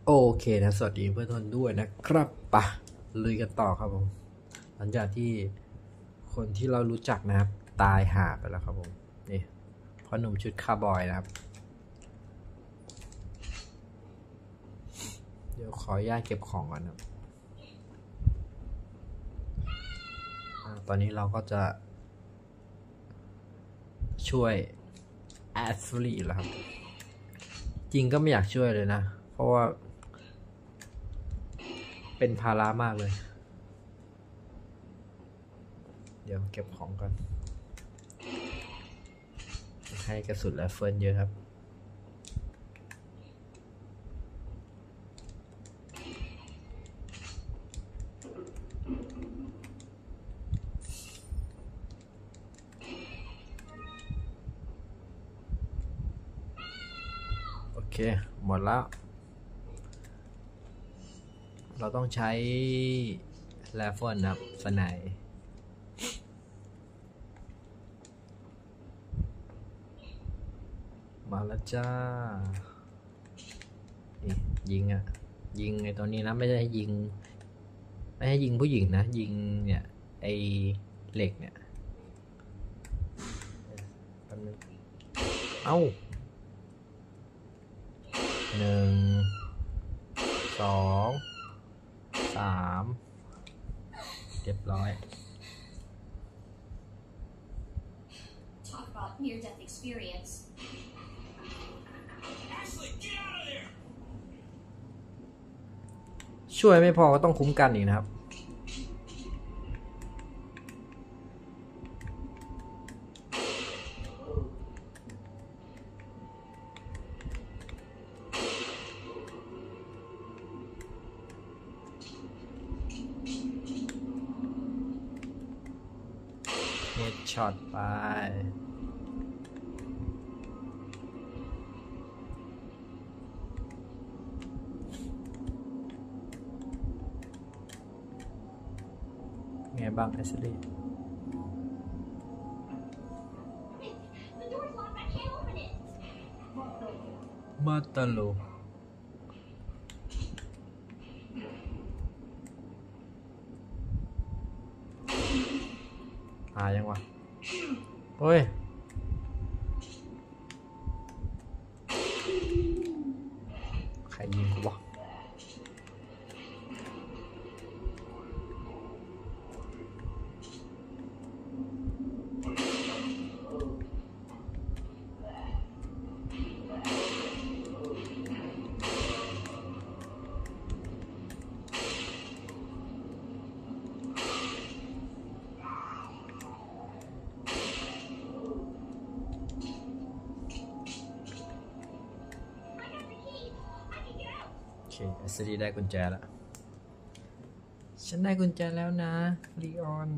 โอเคนะสวัสดีเพื่อนทุกคนด้วยนะครับปะลุยกันต่อครับผมหลังจากที่คนที่เรารู้จักนะครับตายหาไปแล้วครับผมนี่พ่อหนุ่มชุดคาร์บอยนะครับเดี๋ยวขออนุญาตเก็บของก่อนนะตอนนี้เราก็จะช่วยแอสลีแล้วครับจริงก็ไม่อยากช่วยเลยนะเพราะว่าเป็นภาระมากเลยเดี๋ยวเก็บของก่อนให้กระสุนและเฟิร์นเยอะครับโอเคหมดแล้วเราต้องใช้แรฟเฟิลนะครับสไนป์มาแล้วจ้านี่ยิงอ่ะยิงไอ้ตัวนี้นะไม่ใช่ยิงผู้หญิงนะยิงเนี่ยไอ้เหล็กเนี่ยเอ้า1 2 3เรียบร้อย Talk about near-death experience. ช่วยไม่พอก็ต้องคุ้มกันอีกนะครับเฮดช็อตไปไงบ้างแอชลีย์ The door's locked. I can't open it. มาตาโลยังวะเฮ้ยใครยิงกูวะโอเคแอสลีได้กุญแจแล้วฉันได้กุญแจแล้วนะลีออน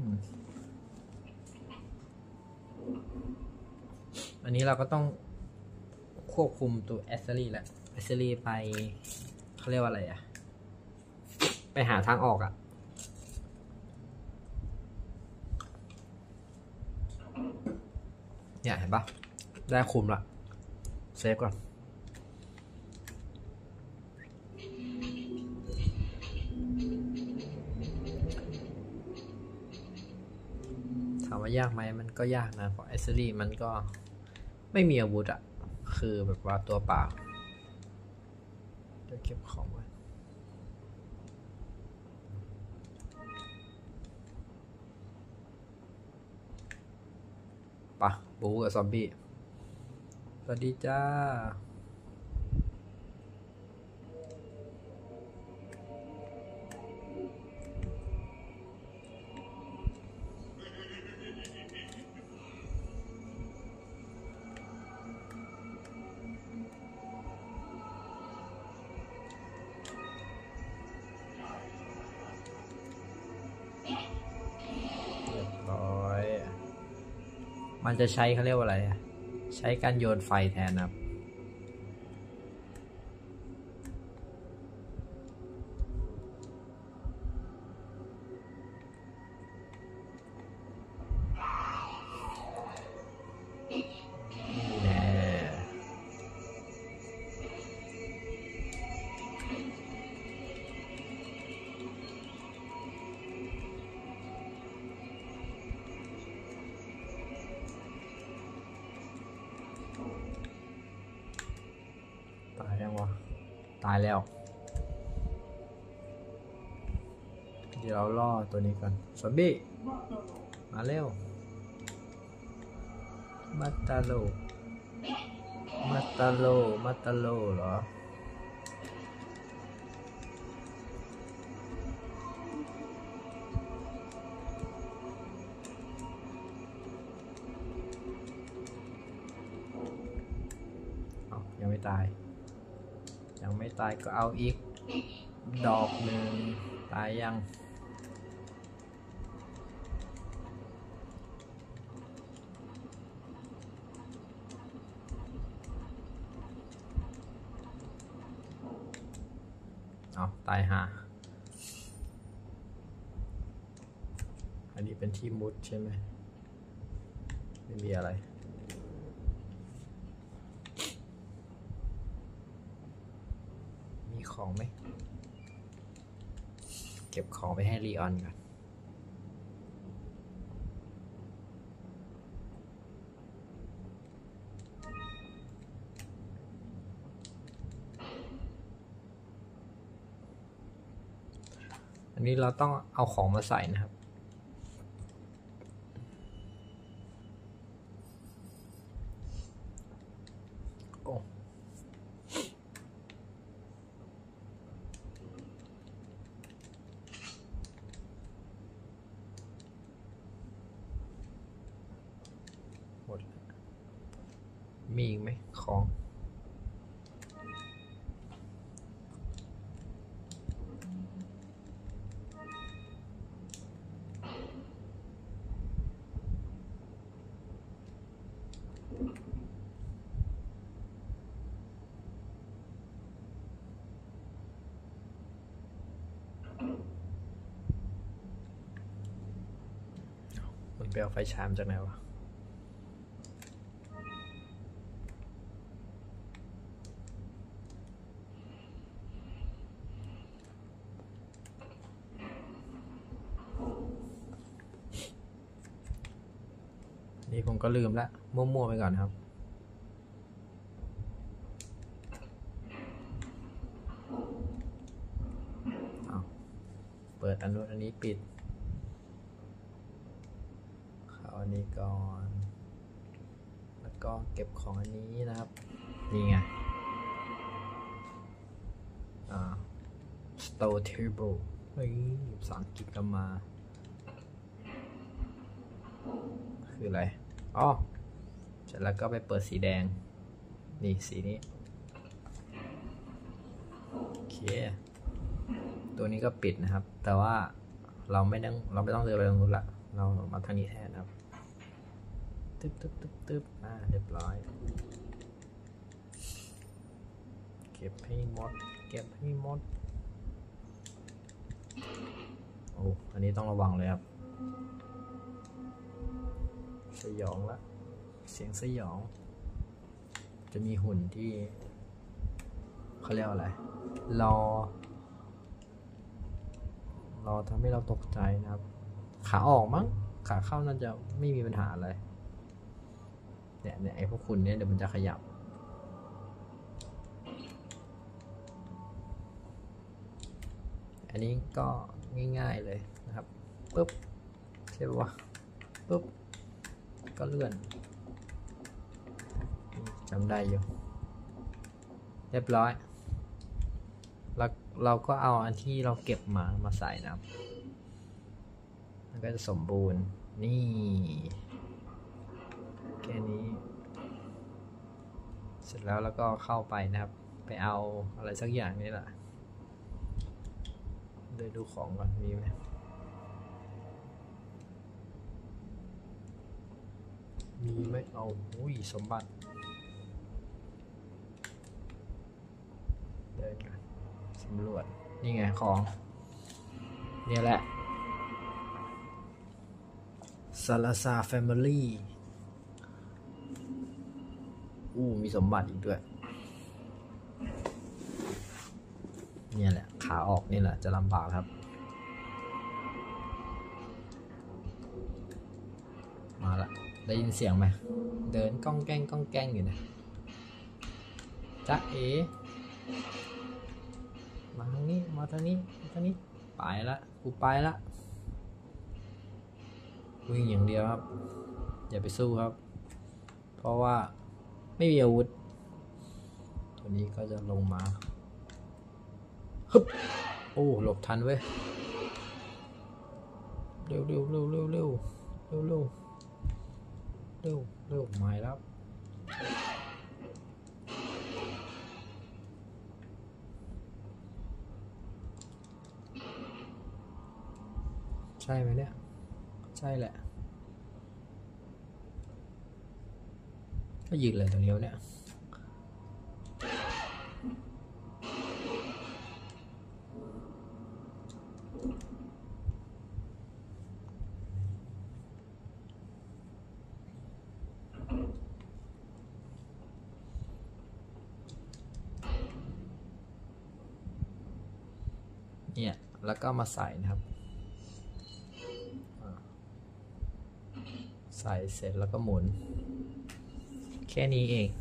อันนี้เราก็ต้องควบคุมตัวแอสลีแหละแอสลีไปเขาเรียกว่าอะไรอะไปหาทางออกอะเนี่ยเห็นปะได้คุมละเซฟก่อนถามว่ายากไหมมันก็ยากนะเพราะแอสลีมันก็ไม่มีอาวุธอะคือแบบว่าตัวเปล่าเดี๋ยวเก็บของไว้ปะบูกับซอมบี้สวัสดีจ้ามันจะใช้เขาเรียกว่าอะไรใช้การโยนไฟแทนนะครับแน่ายแล้ว เดี๋ยวเราล่อตัวนี้ก่อนซอมบี้มาเร็วมาตาโลมาตาโลมาตาโลเหรอยังไม่ตายยังไม่ตายก็เอาอีกดอกหนึ่งตายยังตายหาอันนี้เป็นที่มุดใช่ไหมไม่มีอะไรมีของไหมเก็บของไปให้ลีออนก่อนอันนี้เราต้องเอาของมาใส่นะครับโอ้หมดมีอีกไหมของมันไปเอาไฟฉายมาจากไหนวะนี่ผมก็ลืมละมั่วๆไปก่อนครับเปิดอันนู้นอันนี้ปิดเข้าอันนี้ก่อนแล้วก็เก็บของอันนี้นะครับนี่ไงstore table เฮ้ยภาษาอังกฤษก็มาคืออะไรอ๋อเสร็จแล้วก็ไปเปิดสีแดงนี่สีนี้โอเคตัวนี้ก็ปิดนะครับแต่ว่าเราไม่ต้องเดินไปตรงนู้นละเรามาทางนี้แทนครับตึ๊บเรียบร้อยเก็บให้หมดโอ้อันนี้ต้องระวังเลยครับสยองละเสียงสยองจะมีหุ่นที่เขาเรียกอะไรรอทำให้เราตกใจนะครับขาออกมั้งขาเข้าน่าจะไม่มีปัญหาอะไรเนี่ยไอ้พวกคุณเนี่ยเดี๋ยวมันจะขยับอันนี้ก็ง่ายๆเลยนะครับปุ๊บใช่ปะปุ๊บก็เลื่อนจำได้อยู่เรียบร้อยแล้วเราก็เอาอันที่เราเก็บมาใส่นะครับมันก็จะสมบูรณ์นี่แค่นี้เสร็จแล้วก็เข้าไปนะครับไปเอาอะไรสักอย่างนี่แหละเดินดูของก่อนมีไหมเอาอุ้ยสมบัติเดินกันสำรวจนี่ไงของเนี่ยแหละซาลาซาแฟมิลี่มีสมบัติอีกด้วยเนี่ยแหละขาออกนี่แหละจะลำบากครับมาละได้ยินเสียงไหมเดินก้องแก้งอยู่นะจ๊ะเอ๋มาทางนี้ไปละกูไปละวิ่งอย่างเดียวครับอย่าไปสู้ครับเพราะว่าไม่มีอาวุธตัวนี้ก็จะลงมาฮึบโอ้หลบทันเว้ยเร็วมาแล้วใช่ไหมเนี่ยใช่แหละก็ยืนเลยตรงนี้เนี่ยแล้วก็มาใส่นะครับใส่เสร็จแล้วก็หมุนแค่นี้เอง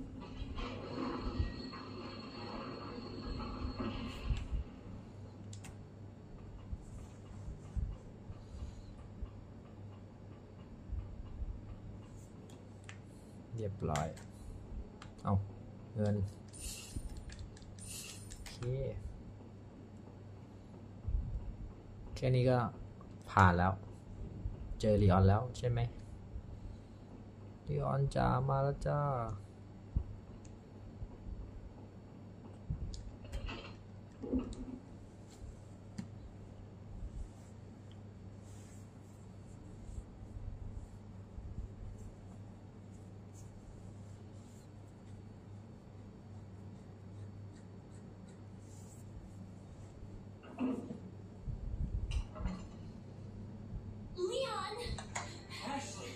เรียบร้อยเอาเงินโอเคแค่นี้ก็ผ่านแล้วเจอลีออนแล้วใช่ไหมลีออนจ๋ามาแล้วจ้า Leon! Ashley!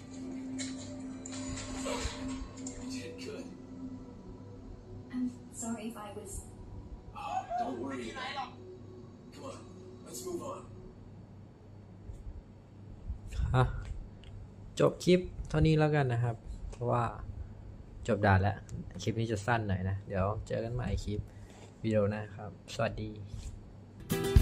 You did good. I'm sorry if I was... Don't worry. Come on, let's move on. ฮะจบคลิปเท่านี้แล้วกันนะครับ เพราะว่าจบด่านแล้วคลิปนี้จะสั้นหน่อยนะ เดี๋ยวเจอกันใหม่คลิปวิดีโอหน้าครับ สวัสดี